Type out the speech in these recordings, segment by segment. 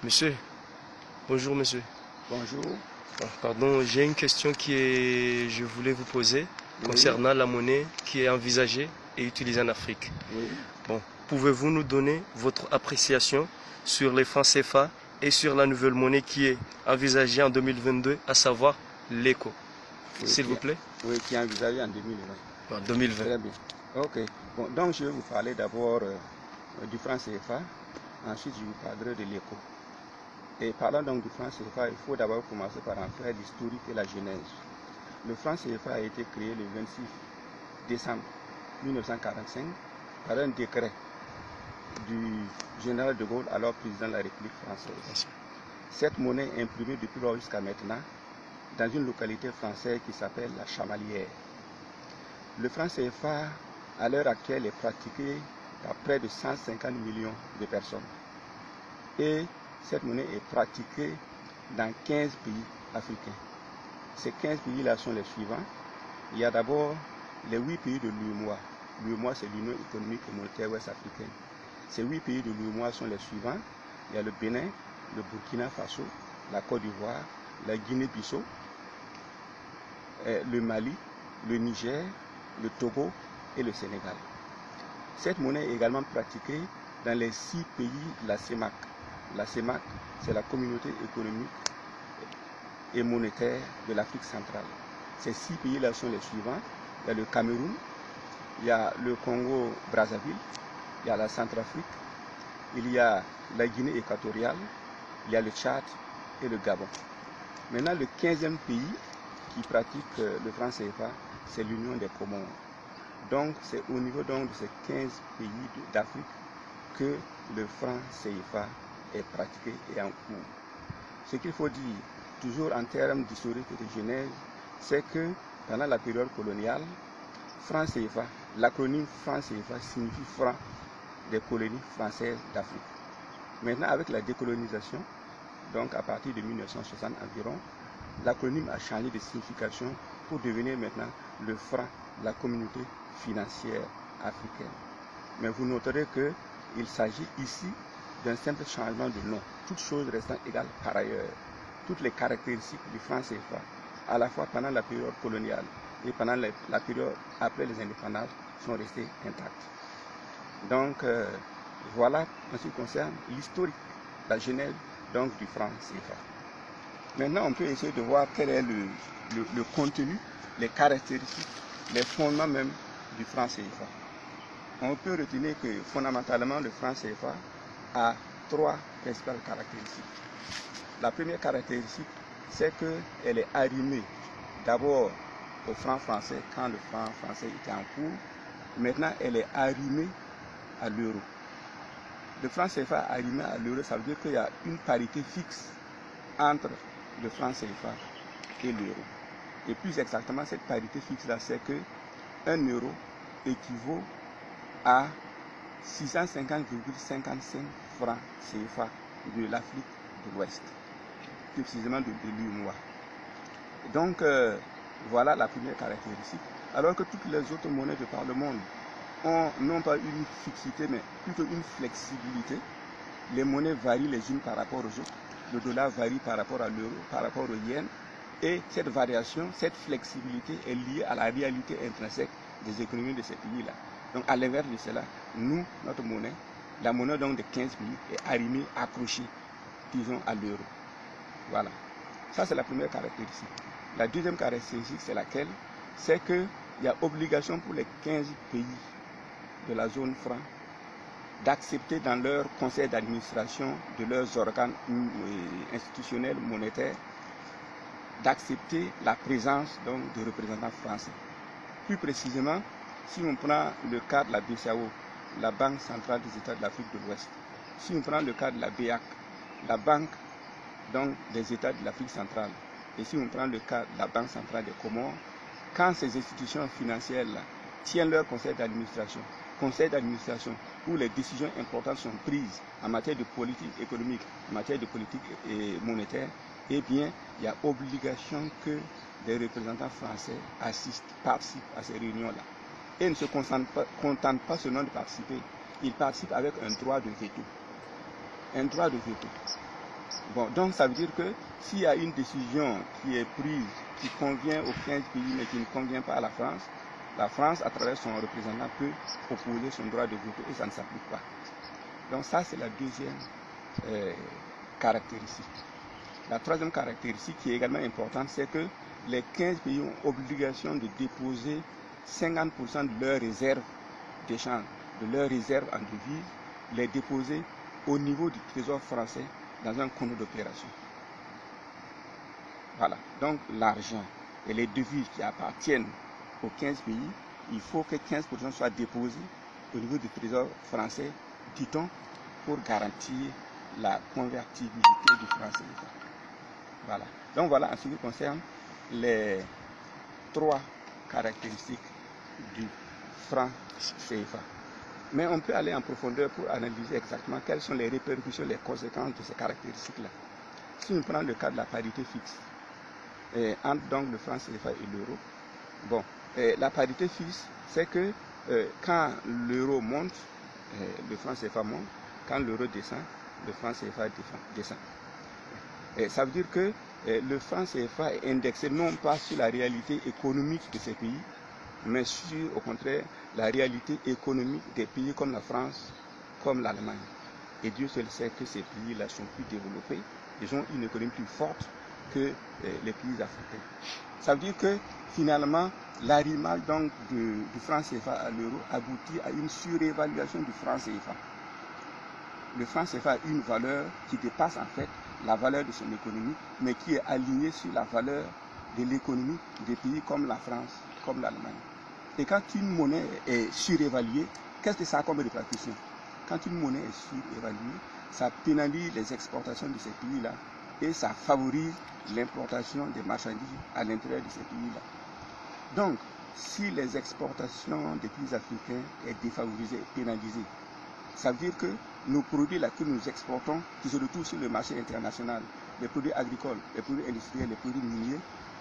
Monsieur, bonjour monsieur. Bonjour. Pardon, j'ai une question je voulais vous poser concernant la monnaie qui est envisagée et utilisée en Afrique. Oui. Bon, pouvez-vous nous donner votre appréciation sur les francs CFA et sur la nouvelle monnaie qui est envisagée en 2022, à savoir l'ECO, Oui, s'il vous plaît? Oui, qui est envisagé en 2020. En 2020. Très bien. Ok. Bon, donc je vais vous parler d'abord du franc CFA. Ensuite, je vous parlerai de l'ECO. Et parlant donc du franc CFA, il faut d'abord commencer par en faire l'historique et la genèse. Le franc CFA a été créé le 26 décembre 1945 par un décret du général de Gaulle, alors président de la République française. Cette monnaie est imprimée depuis lors jusqu'à maintenant dans une localité française qui s'appelle la Chamalière. Le franc CFA, à l'heure actuelle, est pratiqué par près de 150 millions de personnes. Et cette monnaie est pratiquée dans 15 pays africains. Ces 15 pays-là sont les suivants. Il y a d'abord les 8 pays de l'UEMOA. L'UEMOA, c'est l'Union économique et monétaire ouest-africaine. Ces 8 pays de l'UEMOA sont les suivants. Il y a le Bénin, le Burkina Faso, la Côte d'Ivoire, la Guinée-Bissau, le Mali, le Niger, le Togo et le Sénégal. Cette monnaie est également pratiquée dans les 6 pays de la CEMAC. La CEMAC, c'est la communauté économique et monétaire de l'Afrique centrale. Ces 6 pays-là sont les suivants. Il y a le Cameroun, il y a le Congo-Brazzaville, il y a la Centrafrique, il y a la Guinée équatoriale, il y a le Tchad et le Gabon. Maintenant, le 15e pays qui pratique le franc CFA, c'est l'Union des Comores. Donc, c'est au niveau donc, de ces 15 pays d'Afrique que le franc CFA est pratiqué et en cours. Ce qu'il faut dire, toujours en termes d'historique et de genèse, c'est que pendant la période coloniale, franc CFA, l'acronyme franc CFA signifie franc des colonies françaises d'Afrique. Maintenant, avec la décolonisation, donc à partir de 1960 environ, l'acronyme a changé de signification pour devenir maintenant le franc de la communauté financière africaine. Mais vous noterez qu'il s'agit ici d'un simple changement de nom, toutes choses restant égales par ailleurs. Toutes les caractéristiques du franc CFA, à la fois pendant la période coloniale et pendant la période après les indépendances, sont restées intactes. Donc, voilà en ce qui concerne l'historique, la genèse donc, du franc CFA. Maintenant, on peut essayer de voir quel est le contenu, les caractéristiques, les fondements même du franc CFA. On peut retenir que fondamentalement le franc CFA a 3 principales caractéristiques. La première caractéristique, c'est qu'elle est arrimée d'abord au franc français quand le franc français était en cours. Maintenant, elle est arrimée à l'euro. Le franc CFA arrimé à l'euro, ça veut dire qu'il y a une parité fixe entre le franc CFA et l'euro. Et plus exactement, cette parité fixe-là, c'est que 1 euro équivaut à 650,55 francs CFA de l'Afrique de l'Ouest, plus précisément de l'UEMOA. Donc, voilà la première caractéristique. Alors que toutes les autres monnaies de par le monde ont non pas une fixité, mais plutôt une flexibilité. Les monnaies varient les unes par rapport aux autres. Le dollar varie par rapport à l'euro, par rapport au yen. Et cette variation, cette flexibilité est liée à la réalité intrinsèque des économies de ces pays-là. Donc, à l'inverse de cela, nous, notre monnaie, la monnaie donc de 15 pays est arrimée, accrochée, disons, à l'euro. Voilà. Ça, c'est la première caractéristique. La deuxième caractéristique, c'est laquelle? C'est qu'il y a obligation pour les 15 pays de la zone franc d'accepter dans leur conseil d'administration de leurs organes institutionnels monétaires, d'accepter la présence donc, de représentants français. Plus précisément, si on prend le cas de la BCAO, la Banque centrale des États de l'Afrique de l'Ouest, si on prend le cas de la BEAC, la Banque donc, des États de l'Afrique centrale, et si on prend le cas de la Banque centrale des Comores, quand ces institutions financières-là tiennent leur conseil d'administration où les décisions importantes sont prises en matière de politique économique, en matière de politique monétaire, eh bien, il y a obligation que les représentants français participent à ces réunions-là. Et ne se contentent pas seulement de participer, ils participent avec un droit de veto. Un droit de veto. Bon, donc ça veut dire que s'il y a une décision qui est prise, qui convient aux 15 pays, mais qui ne convient pas à la France, à travers son représentant, peut opposer son droit de veto et ça ne s'applique pas. Donc ça, c'est la deuxième caractéristique. La troisième caractéristique qui est également importante, c'est que les 15 pays ont obligation de déposer 50% de leurs réserves d'échange, de leurs réserves en devises, les déposer au niveau du Trésor français dans un compte d'opération. Voilà, donc l'argent et les devises qui appartiennent aux 15 pays, il faut que 15% soient déposés au niveau du Trésor français, dit-on, pour garantir la convertibilité du franc CFA. Voilà. Donc voilà en ce qui concerne les 3 caractéristiques du franc CFA. Mais on peut aller en profondeur pour analyser exactement quelles sont les répercussions, les conséquences de ces caractéristiques-là. Si on prend le cas de la parité fixe, entre donc le franc CFA et l'euro, bon, la parité fixe, c'est que quand l'euro monte, le franc CFA monte, quand l'euro descend, le franc CFA descend. Ça veut dire que le franc CFA est indexé non pas sur la réalité économique de ces pays, mais sur, au contraire, la réalité économique des pays comme la France, comme l'Allemagne. Et Dieu seul sait que ces pays-là sont plus développés, ils ont une économie plus forte que les pays africains. Ça veut dire que finalement, l'arrimage donc du franc CFA à l'euro aboutit à une surévaluation du franc CFA. Le franc CFA a une valeur qui dépasse en fait la valeur de son économie, mais qui est alignée sur la valeur de l'économie des pays comme la France, comme l'Allemagne. Et quand une monnaie est surévaluée, qu'est-ce que ça a comme répercussion? Quand une monnaie est surévaluée, ça pénalise les exportations de ces pays-là et ça favorise l'importation des marchandises à l'intérieur de ces pays-là. Donc, si les exportations des pays africains sont défavorisées et pénalisées, ça veut dire que nos produits là que nous exportons, qui se retrouvent sur le marché international, les produits agricoles, les produits industriels, les produits miniers,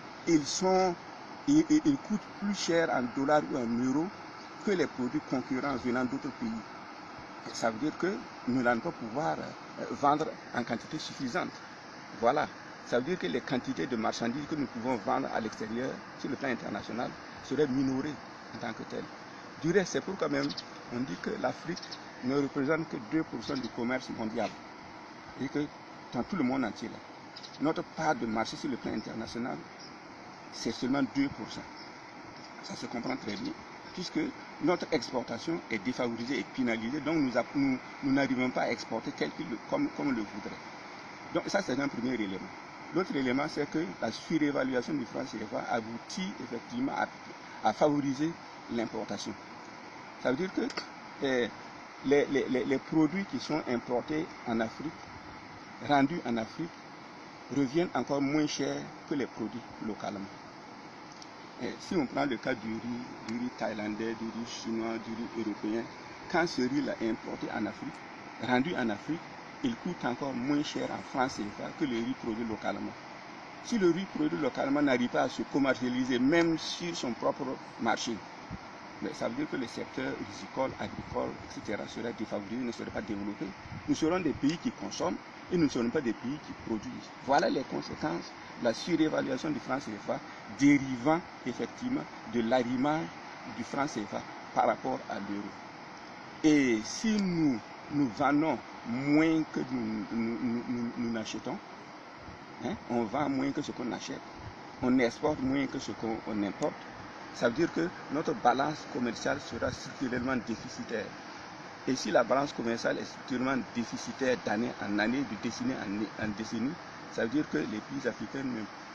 ils coûtent plus cher en dollars ou en euros que les produits concurrents venant d'autres pays. Et ça veut dire que nous n'allons pas pouvoir vendre en quantité suffisante. Voilà. Ça veut dire que les quantités de marchandises que nous pouvons vendre à l'extérieur, sur le plan international, seraient minorées en tant que telles. Du reste, c'est pourquoi même on dit que l'Afrique ne représente que 2% du commerce mondial. Et que dans tout le monde entier, là, notre part de marché sur le plan international, c'est seulement 2%. Ça se comprend très bien, puisque notre exportation est défavorisée et pénalisée, donc nous n'arrivons pas à exporter comme on le voudrait. Donc ça, c'est un premier élément. L'autre élément, c'est que la surévaluation du franc CFA aboutit effectivement à favoriser l'importation. Ça veut dire que les produits qui sont importés en Afrique, rendus en Afrique, reviennent encore moins chers que les produits localement. Si on prend le cas du riz thaïlandais, du riz chinois, du riz européen, quand ce riz-là est importé en Afrique, rendu en Afrique, il coûte encore moins cher en franc CFA que le riz produit localement. Si le riz produit localement n'arrive pas à se commercialiser même sur son propre marché, mais ça veut dire que le secteur risicole, agricole, etc. serait défavorisé, ne serait pas développé. Nous serons des pays qui consomment et nous ne serons pas des pays qui produisent. Voilà les conséquences de la surévaluation du franc CFA dérivant effectivement de l'arrimage du franc CFA par rapport à l'euro. Et si nous vendons moins que nous n'achetons, on vend moins que ce qu'on achète, on exporte moins que ce qu'on importe, ça veut dire que notre balance commerciale sera structurellement déficitaire. Et si la balance commerciale est structurellement déficitaire d'année en année, de décennie en décennie, ça veut dire que les pays africains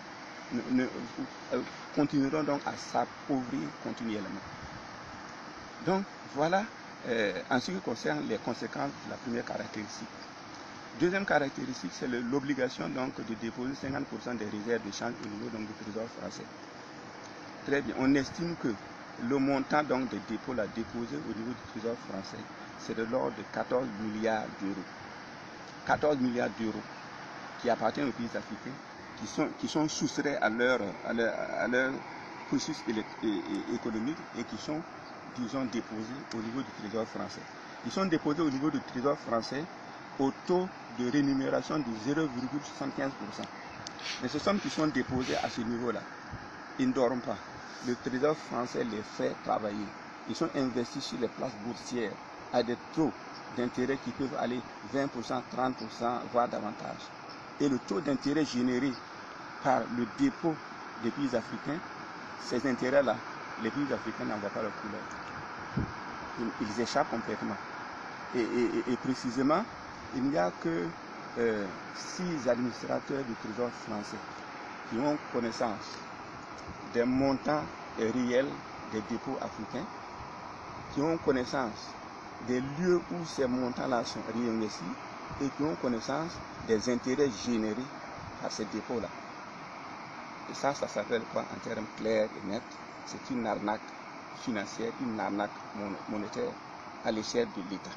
continueront donc à s'appauvrir continuellement. Donc voilà en ce qui concerne les conséquences de la première caractéristique. Deuxième caractéristique, c'est l'obligation donc de déposer 50% des réserves d'échange au niveau donc, du Trésor français. Très bien, on estime que le montant donc des dépôts là, déposés au niveau du Trésor français, c'est de l'ordre de 14 milliards d'euros. 14 milliards d'euros qui appartiennent aux pays africains, qui sont soustraits à leur processus économique et qui sont, disons, déposés au niveau du Trésor français. Ils sont déposés au niveau du Trésor français au taux de rémunération de 0,75%. Mais ces sommes qui sont déposées à ce niveau-là, ils ne dorment pas. Le trésor français les fait travailler. Ils sont investis sur les places boursières à des taux d'intérêt qui peuvent aller 20%, 30%, voire davantage. Et le taux d'intérêt généré par le dépôt des pays africains, ces intérêts-là, les pays africains n'en voient pas leur couleur. Ils échappent complètement. Et précisément, il n'y a que 6 administrateurs du trésor français qui ont connaissance des montants réels des dépôts africains, qui ont connaissance des lieux où ces montants-là sont réinvestis et qui ont connaissance des intérêts générés par ces dépôts-là. Et ça s'appelle quoi en termes clairs et nets? C'est une arnaque financière, une arnaque monétaire à l'échelle de l'État.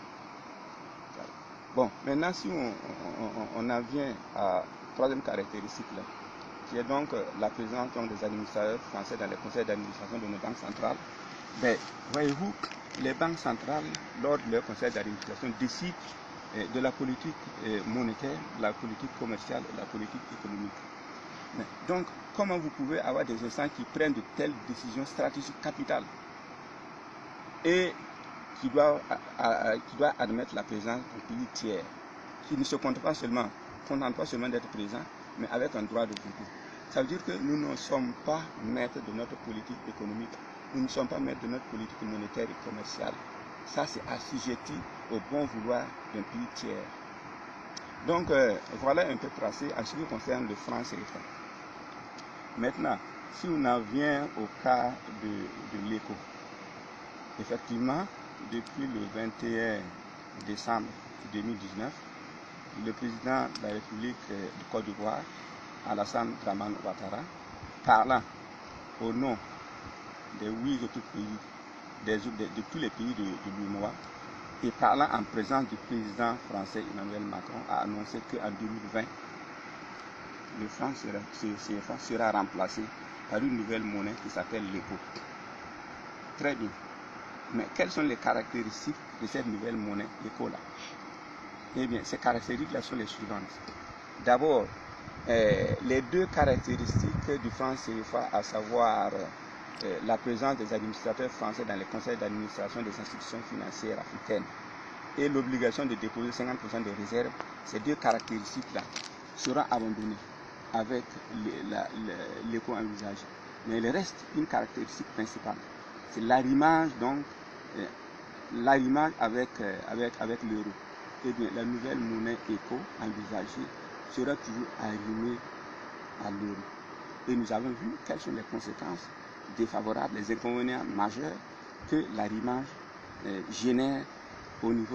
Bon, maintenant si on en vient à la troisième caractéristique là, qui est donc la présence des administrateurs français dans les conseils d'administration de nos banques centrales, ben, voyez-vous, les banques centrales, lors de leur conseil d'administration, décident de la politique monétaire, de la politique commerciale et de la politique économique. Mais, donc, comment vous pouvez avoir des instances qui prennent de telles décisions stratégiques capitales et qui doivent admettre la présence d'un pays tiers, qui ne se contentent pas seulement d'être présents, mais avec un droit de veto. Ça veut dire que nous ne sommes pas maîtres de notre politique économique, nous ne sommes pas maîtres de notre politique monétaire et commerciale. Ça, c'est assujetti au bon vouloir d'un pays tiers. Donc, voilà un peu tracé en ce qui concerne le franc CFA. Maintenant, si on en vient au cas de l'éco, effectivement, depuis le 21 décembre 2019, le président de la République de Côte d'Ivoire, Alassane Dramane Ouattara, parlant au nom des 8 autres pays, de tous les pays de l'UEMOA, et parlant en présence du président français Emmanuel Macron, a annoncé qu'en 2020, le franc CFA sera remplacé par une nouvelle monnaie qui s'appelle l'ECO. Très bien. Mais quelles sont les caractéristiques de cette nouvelle monnaie ECO-là? Eh bien, ces caractéristiques-là sont les suivantes. D'abord, les 2 caractéristiques du franc CFA, à savoir la présence des administrateurs français dans les conseils d'administration des institutions financières africaines et l'obligation de déposer 50% des réserves, ces 2 caractéristiques-là seront abandonnées avec l'éco envisagé. Mais il reste une caractéristique principale, c'est l'arrimage avec l'euro. Eh bien, la nouvelle monnaie éco envisagée sera toujours arrimée à l'euro. Et nous avons vu quelles sont les conséquences défavorables, les inconvénients majeurs que l'arrimage génère au niveau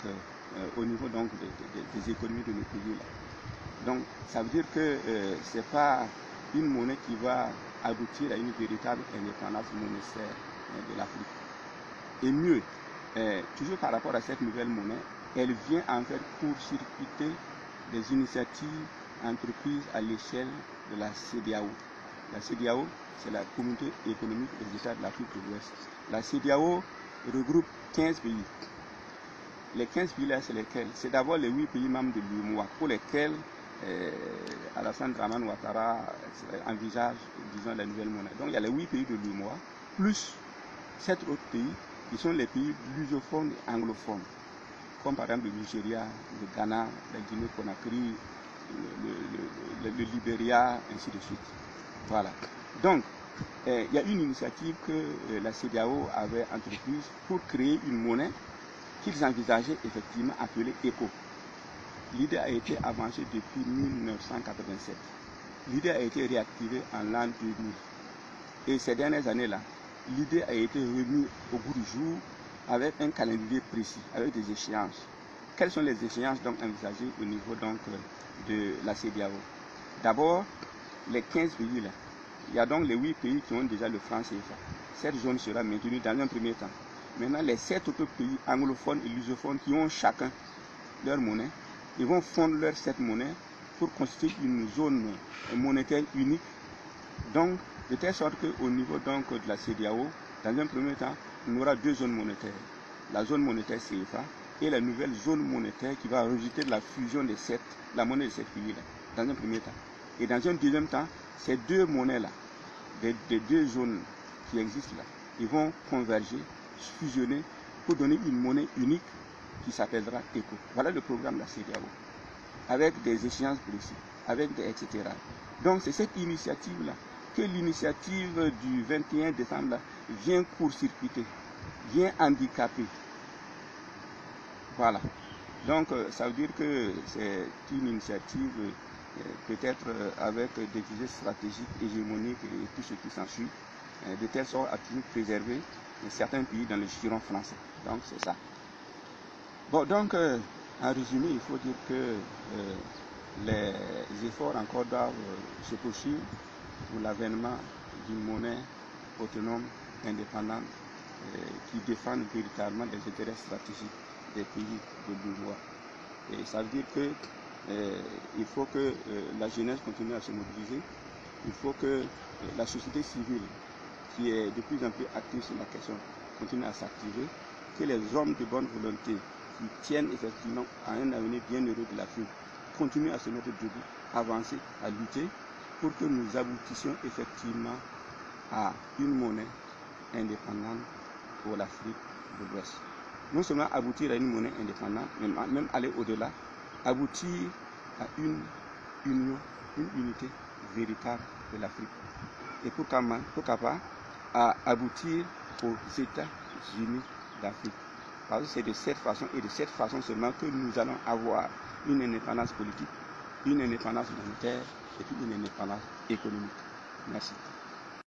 des économies de nos pays là. Donc, ça veut dire que ce n'est pas une monnaie qui va aboutir à une véritable indépendance monétaire de l'Afrique. Et mieux, toujours par rapport à cette nouvelle monnaie, elle vient en faire court-circuiter des initiatives entreprises à l'échelle de la CEDEAO. La CEDEAO, c'est la communauté économique des États de l'Afrique de l'Ouest. La CEDEAO regroupe 15 pays. Les 15 pays-là, c'est lesquels? C'est d'abord les 8 pays membres de l'UEMOA, pour lesquels Alassane Dramane Ouattara envisage, disons, la nouvelle monnaie. Donc il y a les 8 pays de l'UEMOA, plus 7 autres pays qui sont les pays lusophones et anglophones, comme par exemple le Nigeria, le Ghana, la Guinée-Conakry, le Libéria, ainsi de suite. Voilà. Donc, il y a une initiative que la CEDEAO avait entreprise pour créer une monnaie qu'ils envisageaient effectivement appelée ECO. L'idée a été avancée depuis 1987. L'idée a été réactivée en l'an 2000. Et ces dernières années-là, l'idée a été remise au goût du jour avec un calendrier précis, avec des échéances. Quelles sont les échéances donc envisagées au niveau donc de la CEDEAO? D'abord, les 15 pays là, il y a donc les 8 pays qui ont déjà le franc CFA. Cette zone sera maintenue dans un premier temps. Maintenant, les 7 autres pays anglophones et lusophones qui ont chacun leur monnaie, ils vont fondre leur 7 monnaies pour constituer une zone monétaire unique. Donc, de telle sorte qu'au niveau donc de la CEDEAO, dans un premier temps, on aura 2 zones monétaires. La zone monétaire CFA et la nouvelle zone monétaire qui va résulter de la fusion de la monnaie de ces pays-là, dans un premier temps. Et dans un deuxième temps, ces deux monnaies-là, des deux zones qui existent là, ils vont converger, fusionner pour donner une monnaie unique qui s'appellera ECO. Voilà le programme de la CEDEAO, avec des échéances précises, etc. Donc c'est cette initiative-là, que l'initiative du 21 décembre là, vient court-circuiter, vient handicaper. Voilà. Donc ça veut dire que c'est une initiative peut-être avec des visées stratégiques, hégémoniques et tout ce qui s'ensuit, de telle sorte à toujours préserver certains pays dans le giron français. Donc c'est ça. Bon, donc en résumé, il faut dire que les efforts encore doivent se poursuivre pour l'avènement d'une monnaie autonome, indépendante, qui défende véritablement les intérêts stratégiques des pays de bourgeois. Et ça veut dire que il faut que la jeunesse continue à se mobiliser, il faut que la société civile, qui est de plus en plus active sur la question, continue à s'activer, que les hommes de bonne volonté qui tiennent effectivement à un avenir bien heureux de l'Afrique continuent à se mettre debout, avancer, à lutter, pour que nous aboutissions effectivement à une monnaie indépendante pour l'Afrique de l'Ouest. Non seulement aboutir à une monnaie indépendante, mais même aller au-delà, aboutir à une union, une unité véritable de l'Afrique. Et pourquoi pas à aboutir aux États-Unis d'Afrique. Parce que c'est de cette façon et de cette façon seulement que nous allons avoir une indépendance politique, une indépendance monétaire et puis une indépendance économique. Merci.